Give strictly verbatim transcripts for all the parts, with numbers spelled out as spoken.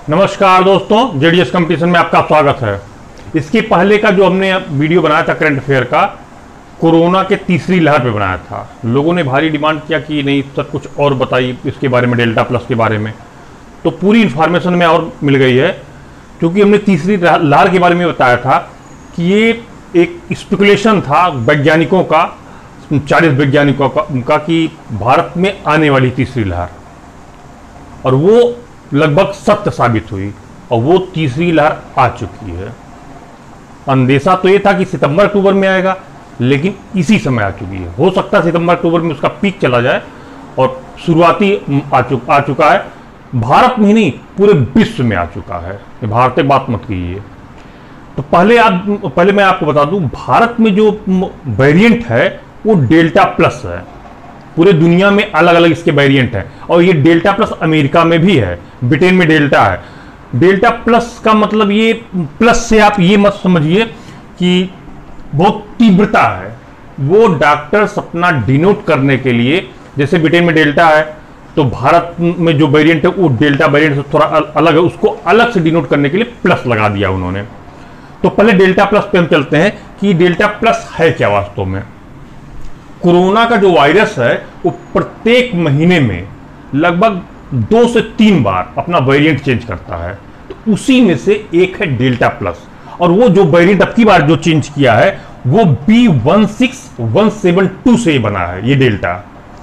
नमस्कार दोस्तों, JDS competition में आपका स्वागत है। इसके पहले का जो हमने वीडियो बनाया था करंट अफेयर का, कोरोना के तीसरी लहर पे बनाया था। लोगों ने भारी डिमांड किया कि नहीं सर कुछ और बताइए इसके बारे में, डेल्टा प्लस के बारे में। तो पूरी इंफॉर्मेशन में और मिल गई है, क्योंकि हमने तीसरी लहर के बारे में बताया था कि ये एक स्पेकुलेशन था वैज्ञानिकों का, चालीस वैज्ञानिकों का उनका, कि भारत में आने वाली तीसरी लहर, और वो लगभग सत्य साबित हुई और वो तीसरी लहर आ चुकी है। अंदेशा तो ये था कि सितंबर अक्टूबर में आएगा, लेकिन इसी समय आ चुकी है। हो सकता है सितंबर अक्टूबर में उसका पीक चला जाए, और शुरुआती आ, चुक, आ चुका है। भारत में ही नहीं, पूरे विश्व में आ चुका है। भारत की बात मत कीजिए। तो पहले आप पहले मैं आपको बता दूं, भारत में जो वेरिएंट है वो डेल्टा प्लस है। पूरे दुनिया में अलग अलग इसके वेरिएंट हैं, और ये डेल्टा प्लस अमेरिका में भी है, ब्रिटेन में डेल्टा है। डेल्टा प्लस का मतलब, ये प्लस से आप ये मत समझिए कि बहुत तीव्रता है। वो डॉक्टर्स अपना डिनोट करने के लिए, जैसे ब्रिटेन में डेल्टा है तो भारत में जो वेरिएंट है वो डेल्टा वेरिएंट से थोड़ा अलग है, उसको अलग से डिनोट करने के लिए प्लस लगा दिया उन्होंने। तो पहले डेल्टा प्लस पे हम चलते हैं कि डेल्टा प्लस है क्या वास्तव में। कोरोना का जो वायरस है वो प्रत्येक महीने में लगभग दो से तीन बार अपना वेरिएंट चेंज करता है। तो उसी में से एक है डेल्टा प्लस, और वो जो वेरिएंट अब की बार जो चेंज किया है वो B one six one seven two से बना है ये डेल्टा।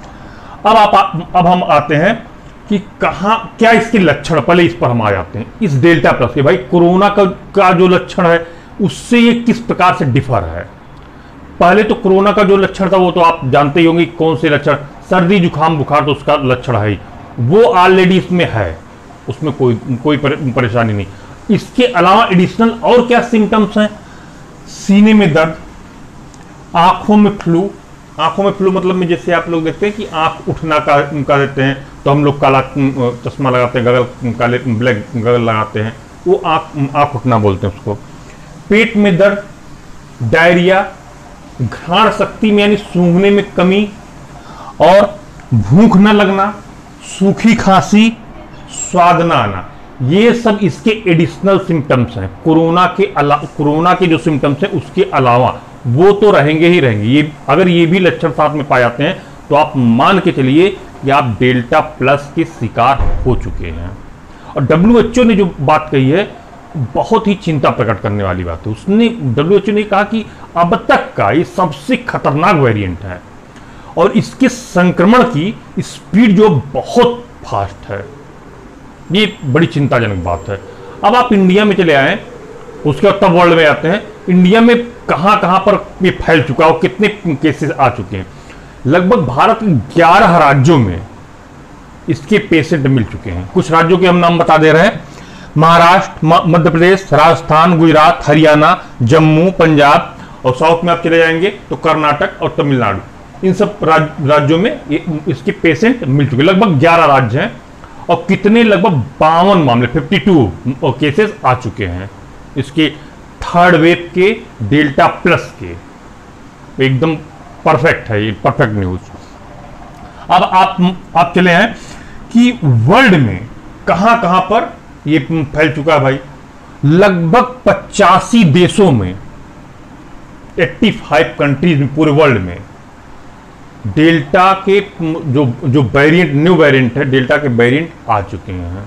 अब आप अब हम आते हैं कि कहां क्या इसके लक्षण, पहले इस पर हम आ जाते हैं, इस डेल्टा प्लस के। भाई कोरोना का, का जो लक्षण है उससे ये किस प्रकार से डिफर है। पहले तो कोरोना का जो लक्षण था वो तो आप जानते ही होंगे कौन से लक्षण, सर्दी जुकाम बुखार, तो उसका लक्षण है ही, वो ऑलरेडी इसमें है, उसमें कोई कोई परेशानी नहीं। इसके अलावा एडिशनल और क्या सिम्टम्स हैं? सीने में दर्द, आंखों में फ्लू। आंखों में फ्लू मतलब में जैसे आप लोग देखते हैं कि आंख उठना का, का देते हैं तो हम लोग काला चश्मा लगाते हैं, गगल काले ब्लैक गगल लगाते हैं, वो आंख आंख उठना बोलते हैं उसको। पेट में दर्द, डायरिया, घ्राण शक्ति में यानी सूंघने में कमी, और भूख न लगना, सूखी खांसी, स्वाद न आना, ये सब इसके एडिशनल सिम्टम्स हैं। कोरोना के अलावा, कोरोना के जो सिम्टम्स हैं उसके अलावा वो तो रहेंगे ही रहेंगे। ये अगर ये भी लक्षण साथ में पाए जाते हैं तो आप मान के चलिए कि आप डेल्टा प्लस के शिकार हो चुके हैं। और डब्ल्यू एच ओ ने जो बात कही है बहुत ही चिंता प्रकट करने वाली बात है। उसने, डब्ल्यू एच ओ ने कहा कि अब तक का ये सबसे खतरनाक वेरिएंट है, और इसके संक्रमण की स्पीड जो बहुत फास्ट है। ये बड़ी चिंताजनक बात है। अब आप इंडिया में चले आए, उसके बाद तब वर्ल्ड में आते हैं। इंडिया में कहां कहां पर ये फैल चुका है और कितने केसेस आ चुके हैं? लगभग भारत के ग्यारह राज्यों में इसके पेशेंट मिल चुके हैं। कुछ राज्यों के हम नाम बता दे रहे हैं: महाराष्ट्र, मध्य प्रदेश, राजस्थान, गुजरात, हरियाणा, जम्मू, पंजाब, और साउथ में आप चले जाएंगे तो कर्नाटक और तमिलनाडु। इन सब राज, राज्यों में ये, इसके पेशेंट मिल चुके, लगभग ग्यारह राज्य हैं। और कितने, लगभग बावन मामले, बावन केसेस आ चुके हैं इसके थर्ड वेव के डेल्टा प्लस के। एकदम परफेक्ट है ये, परफेक्ट न्यूज। अब आप आप चले हैं कि वर्ल्ड में कहां कहां पर ये फैल चुका है। भाई लगभग पचासी देशों में, पचासी कंट्रीज में, पूरे वर्ल्ड में डेल्टा के जो जो वेरिएंट, न्यू वेरिएंट है, डेल्टा के वेरिएंट आ चुके हैं।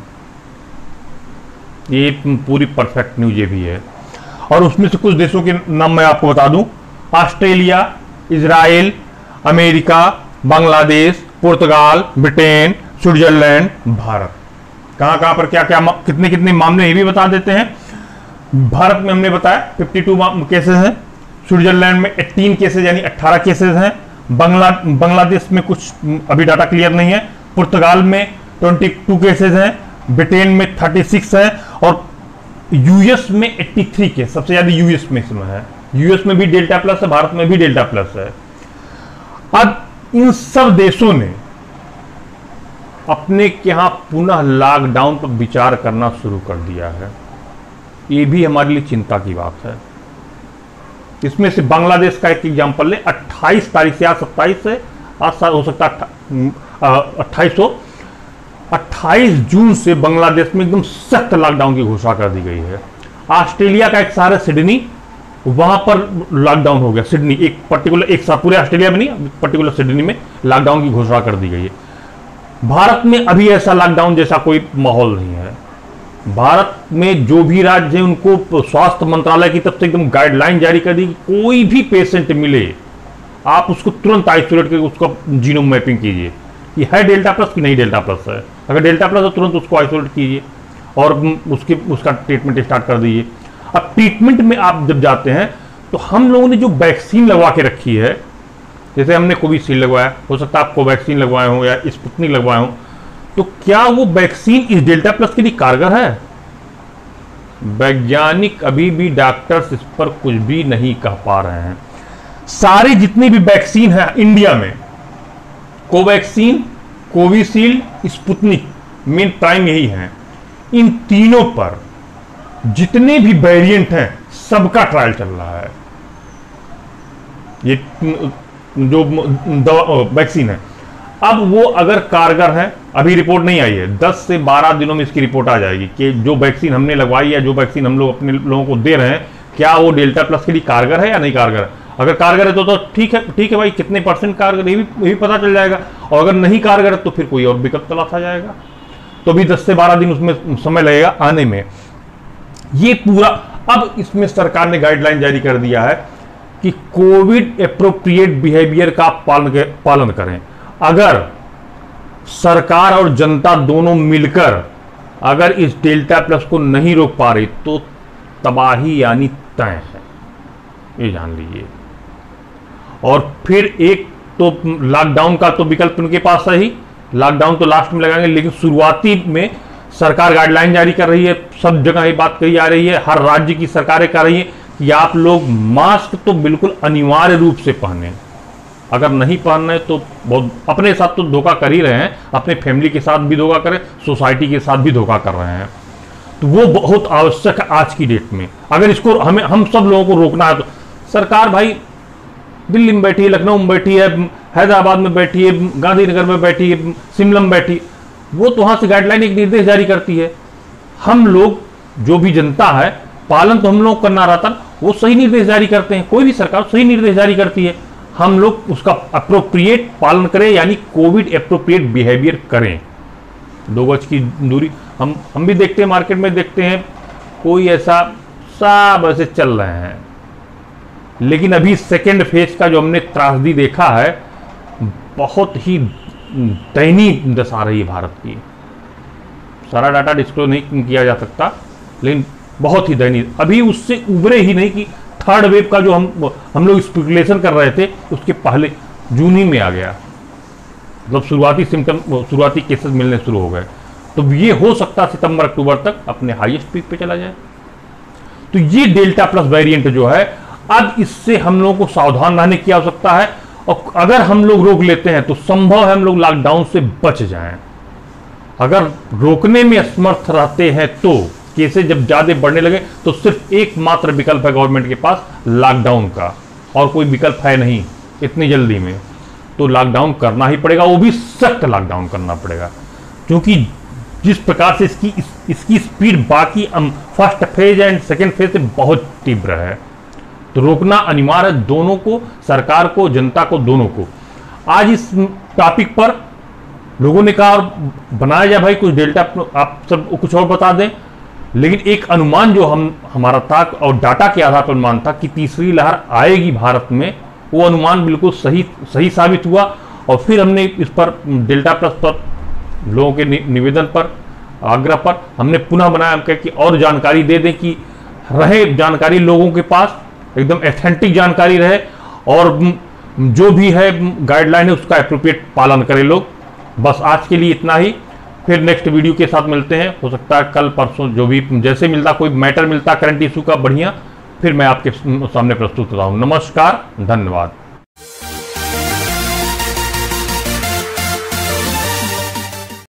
ये पूरी परफेक्ट न्यूज ये भी है। और उसमें से कुछ देशों के नाम मैं आपको बता दूं: ऑस्ट्रेलिया, इजराइल, अमेरिका, बांग्लादेश, पुर्तगाल, ब्रिटेन, स्विट्जरलैंड, भारत। कहां कहां पर क्या क्या, कितने कितने मामले, ये भी बता देते हैं। भारत में हमने बताया बावन केसेस हैं, स्विट्जरलैंड में अठारह केसेस यानी अठारह केसेस हैं, बांग्ला बांग्लादेश में कुछ अभी डाटा क्लियर नहीं है, पुर्तगाल में बाईस केसेस हैं, ब्रिटेन में छत्तीस है, और यूएस में तिरासी के, सबसे ज्यादा यूएस में इसमें है। यूएस में भी डेल्टा प्लस है, भारत में भी डेल्टा प्लस है। अब इन सब देशों ने अपने यहां पुनः लॉकडाउन पर विचार करना शुरू कर दिया है। ये भी हमारे लिए चिंता की बात है। इसमें से बांग्लादेश का एक एग्जाम्पल ले, अट्ठाईस तारीख से, आज सत्ताईस से, आज हो सकता है अट्ठाईस हो, अट्ठाईस जून से बांग्लादेश में एकदम सख्त लॉकडाउन की घोषणा कर दी गई है। ऑस्ट्रेलिया का एक शहर है सिडनी, वहां पर लॉकडाउन हो गया। सिडनी एक पर्टिकुलर, एक साथ पूरे ऑस्ट्रेलिया में नहीं, पर्टिकुलर सिडनी में लॉकडाउन की घोषणा कर दी गई है। भारत में अभी ऐसा लॉकडाउन जैसा कोई माहौल नहीं है। भारत में जो भी राज्य है उनको स्वास्थ्य मंत्रालय की तरफ से एकदम गाइडलाइन जारी कर दी कि कोई भी पेशेंट मिले आप उसको तुरंत आइसोलेट करके उसका जीनोम मैपिंग कीजिए कि है डेल्टा प्लस कि नहीं डेल्टा प्लस है। अगर डेल्टा प्लस है तुरंत उसको आइसोलेट कीजिए और उसके उसका ट्रीटमेंट स्टार्ट कर दीजिए। अब ट्रीटमेंट में आप जब जाते हैं तो हम लोगों ने जो वैक्सीन लगवा के रखी है, जैसे हमने कोविशील्ड लगवाया, हो सकता है आप कोवैक्सीन लगवाए हों या स्पुतनिक लगवाए हों, तो क्या वो वैक्सीन इस डेल्टा प्लस के लिए कारगर है? वैज्ञानिक अभी भी डॉक्टर्स इस पर कुछ भी नहीं कह पा रहे हैं। सारे जितनी भी वैक्सीन है इंडिया में, Covaxin, Covishield, Sputnik, main prime यही है, इन तीनों पर जितने भी वेरिएंट हैं सबका ट्रायल चल रहा है। ये जो वैक्सीन है, अब वो अगर कारगर है, अभी रिपोर्ट नहीं आई है, दस से बारह दिनों में इसकी रिपोर्ट आ जाएगी कि जो वैक्सीन हमने लगवाई है, जो वैक्सीन हम लोग अपने लोगों को दे रहे हैं, क्या वो डेल्टा प्लस के लिए कारगर है या नहीं कारगर है। अगर कारगर है तो तो ठीक है, ठीक है भाई, कितने परसेंट कारगर ये भी, ये भी पता चल जाएगा। और अगर नहीं कारगर है तो फिर कोई और विकल्प तलाशा जाएगा। तो भी दस से बारह दिन उसमें समय लगेगा आने में। ये पूरा, अब इसमें सरकार ने गाइडलाइन जारी कर दिया है कि कोविड एप्रोप्रिएट बिहेवियर का पालन पालन करें। अगर सरकार और जनता दोनों मिलकर अगर इस डेल्टा प्लस को नहीं रोक पा रही तो तबाही यानी तय है, ये जान लीजिए। और फिर एक तो लॉकडाउन का तो विकल्प उनके पास है ही, लॉकडाउन तो लास्ट में लगाएंगे, लेकिन शुरुआती में सरकार गाइडलाइन जारी कर रही है, सब जगह ये बात कही जा रही है, हर राज्य की सरकारें कर रही हैं कि आप लोग मास्क तो बिल्कुल अनिवार्य रूप से पहने। अगर नहीं पहनना है तो बहुत, अपने साथ तो धोखा कर ही रहे हैं, अपने फैमिली के साथ भी धोखा करें, सोसाइटी के साथ भी धोखा कर रहे हैं। तो वो बहुत आवश्यक है आज की डेट में। अगर इसको हमें, हम सब लोगों को रोकना है तो सरकार भाई दिल्ली में बैठी है, लखनऊ में बैठी है, हैदराबाद में बैठी है, गांधीनगर में बैठी है, शिमला में बैठी, वो तो वहां से गाइडलाइन, एक निर्देश जारी करती है। हम लोग जो भी जनता है, पालन तो हम लोग करना रहता है, वो सही निर्देश जारी करते हैं। कोई भी सरकार सही निर्देश जारी करती है, हम लोग उसका अप्रोप्रिएट पालन करें, यानी कोविड एप्रोप्रिएट बिहेवियर करें। दो गज की दूरी, हम हम भी देखते हैं, मार्केट में देखते हैं, कोई ऐसा सब ऐसे चल रहे हैं। लेकिन अभी सेकेंड फेज का जो हमने त्रासदी देखा है, बहुत ही दयनीय दशा रही है भारत की। सारा डाटा डिस्क्लोज नहीं किया जा सकता, लेकिन बहुत ही दयनीय। अभी उससे उभरे ही नहीं कि थर्ड वेव का जो हम हम लोग स्पेकुलेशन कर रहे थे, उसके पहले जून ही में आ गया, मतलब शुरुआती सिम्टम, शुरुआती केसेस मिलने शुरू हो गए। तो ये हो सकता सितंबर अक्टूबर तक अपने हाईएस्ट पीक पे चला जाए। तो ये डेल्टा प्लस वेरिएंट जो है, अब इससे हम लोगों को सावधान रहने की आवश्यकता है। और अगर हम लोग रोक लेते हैं तो संभव है हम लोग लॉकडाउन से बच जाएं। अगर रोकने में असमर्थ रहते हैं तो केसेस जब ज्यादा बढ़ने लगे तो सिर्फ एकमात्र विकल्प है गवर्नमेंट के पास, लॉकडाउन का, और कोई विकल्प है नहीं इतनी जल्दी में। तो लॉकडाउन करना ही पड़ेगा, वो भी सख्त लॉकडाउन करना पड़ेगा, क्योंकि जिस प्रकार से इसकी इस, इसकी स्पीड बाकी first phase and second phase से बहुत तीव्र है। तो रोकना अनिवार्य है, दोनों को, सरकार को, जनता को, दोनों को। आज इस टॉपिक पर लोगों ने कहा बनाया जाए भाई कुछ डेल्टा, आप सब कुछ और बता दें। लेकिन एक अनुमान जो हम हमारा था और डाटा के आधार पर अनुमान था कि तीसरी लहर आएगी भारत में, वो अनुमान बिल्कुल सही सही साबित हुआ। और फिर हमने इस पर डेल्टा प्लस पर लोगों के निवेदन पर, आग्रह पर हमने पुनः बनाया हम कि और जानकारी दे दें, कि रहे जानकारी लोगों के पास, एकदम एथेंटिक जानकारी रहे, और जो भी है गाइडलाइन है उसका एप्रोप्रिएट पालन करें लोग। बस आज के लिए इतना ही, फिर नेक्स्ट वीडियो के साथ मिलते हैं। हो सकता है कल परसों जो भी जैसे मिलता, कोई मैटर मिलता करंट इशू का बढ़िया, फिर मैं आपके सामने प्रस्तुत होता हूँ। नमस्कार, धन्यवाद।